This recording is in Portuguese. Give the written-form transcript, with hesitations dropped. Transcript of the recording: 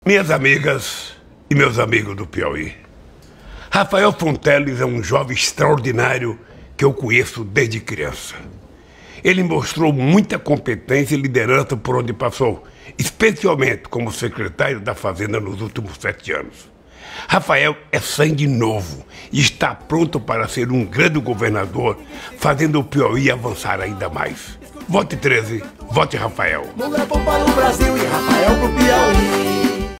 Minhas amigas e meus amigos do Piauí, Rafael Fonteles é um jovem extraordinário que eu conheço desde criança. Ele mostrou muita competência e liderança por onde passou, especialmente como secretário da Fazenda nos últimos 7 anos. Rafael é sangue novo e está pronto para ser um grande governador, fazendo o Piauí avançar ainda mais. Vote 13, vote Rafael. Lula é bom para o Brasil e Rafael pro Piauí.